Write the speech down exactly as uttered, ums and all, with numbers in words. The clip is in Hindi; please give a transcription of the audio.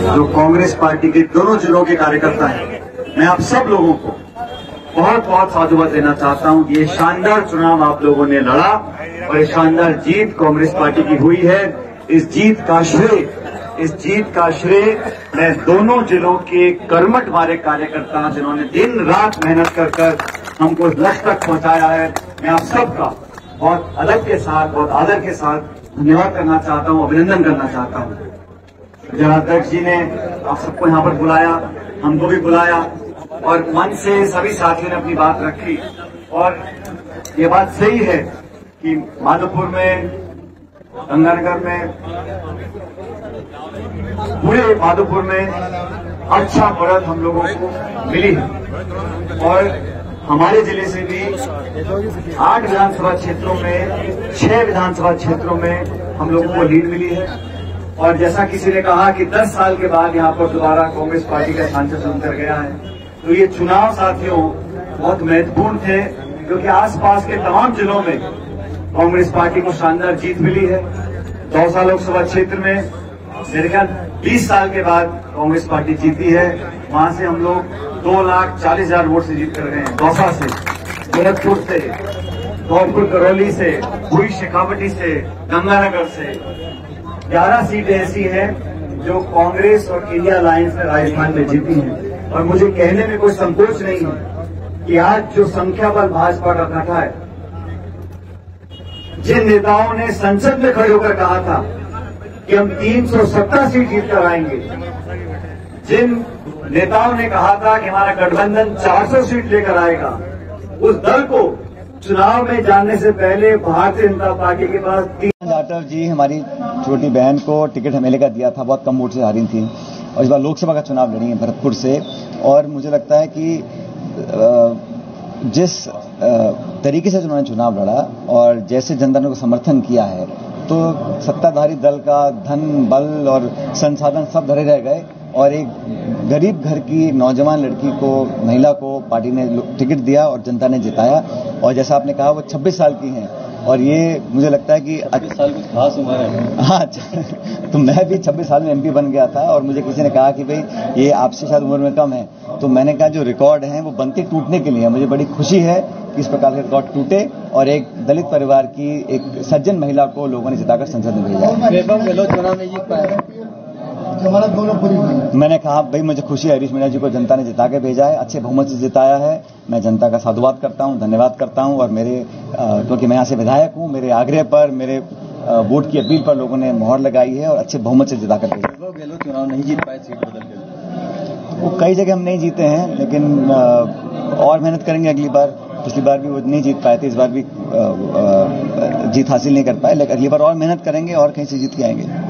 जो कांग्रेस पार्टी के दोनों जिलों के कार्यकर्ता हैं, मैं आप सब लोगों को बहुत बहुत साधुवाद देना चाहता हूं। ये शानदार चुनाव आप लोगों ने लड़ा और ये शानदार जीत कांग्रेस पार्टी की हुई है। इस जीत का श्रेय इस जीत का श्रेय मैं दोनों जिलों के कर्मठ हमारे कार्यकर्ता जिन्होंने दिन रात मेहनत कर कर हमको इस लक्ष्य तक पहुंचाया है, मैं आप सबका बहुत अदब के साथ, बहुत आदर के साथ धन्यवाद करना चाहता हूं, अभिनंदन करना चाहता हूं। जनाध्यक्ष जी ने आप सबको यहां पर बुलाया, हमको भी बुलाया और मन से सभी साथियों ने अपनी बात रखी। और ये बात सही है कि माधोपुर में, गंगानगर में, पूरे माधोपुर में अच्छा बढ़त हम लोगों को मिली है और हमारे जिले से भी आठ विधानसभा क्षेत्रों में, छह विधानसभा क्षेत्रों में हम लोगों को लीड मिली है। और जैसा किसी ने कहा कि दस साल के बाद यहां पर दोबारा कांग्रेस पार्टी का सांसद चुनकर गया है, तो ये चुनाव साथियों बहुत महत्वपूर्ण थे, क्योंकि आसपास के तमाम जिलों में कांग्रेस पार्टी को शानदार जीत मिली है। दौसा लोकसभा क्षेत्र में मेरे ख्याल बीस साल के बाद कांग्रेस पार्टी जीती है। वहां से हम लोग दो लाख चालीस हजार वोट से जीत कर गए हैं। दौसा से, गोरखपुर से, धौलपुर करौली से, भुई शेखावटी से, गंगानगर से ग्यारह सीटें ऐसी हैं जो कांग्रेस और इंडिया अलायंस ने राजस्थान में जीती हैं। और मुझे कहने में कोई संकोच नहीं है कि आज जो संख्या बल भाजपा का इकट्ठा है, जिन नेताओं ने संसद में खड़े होकर कहा था कि हम तीन सौ सत्तर सीट जीत कर आएंगे, जिन नेताओं ने कहा था कि हमारा गठबंधन चार सौ सीट लेकर आएगा, उस दल को चुनाव में जाने से पहले भारतीय जनता पार्टी के पास तीन जाटव जी हमारी छोटी बहन को टिकट एमएलए का दिया था, बहुत कम वोट से हारी थी और इस बार लोकसभा का चुनाव लड़ी है भरतपुर से। और मुझे लगता है कि जिस तरीके से उन्होंने चुनाव लड़ा और जैसे जनता ने को समर्थन किया है, तो सत्ताधारी दल का धन, बल और संसाधन सब धरे रह गए और एक गरीब घर की नौजवान लड़की को, महिला को पार्टी ने टिकट दिया और जनता ने जिताया। और जैसा आपने कहा वो छब्बीस साल की हैं और ये मुझे लगता है कि छब्बीस साल की खास उम्र है। हाँ, तो मैं भी छब्बीस साल में एमपी बन गया था और मुझे किसी ने कहा कि भाई ये आपसे शायद उम्र में कम है, तो मैंने कहा जो रिकॉर्ड हैं वो बनते टूटने के लिए है। मुझे बड़ी खुशी है कि इस प्रकार के रिकॉर्ड टूटे और एक दलित परिवार की एक सज्जन महिला को लोगों ने जिताकर संसद में भेजा। मैंने कहा भाई मुझे खुशी है, हरीश मीणा जी को जनता ने जिता के भेजा है, अच्छे बहुमत से जिताया है। मैं जनता का साधुवाद करता हूं, धन्यवाद करता हूं। और मेरे क्योंकि मैं यहाँ से विधायक हूं, मेरे आग्रह पर, मेरे वोट की अपील पर लोगों ने मोहर लगाई है और अच्छे बहुमत से जिता कर भेजा। गहलोत चुनाव नहीं जीत पाए सीट बदल के, वो कई जगह हम नहीं जीते हैं, लेकिन और मेहनत करेंगे अगली बार। पिछली बार भी वो नहीं जीत पाए थे, इस बार भी जीत हासिल नहीं कर पाए, लेकिन अगली बार और मेहनत करेंगे और कहीं से जीत के आएंगे।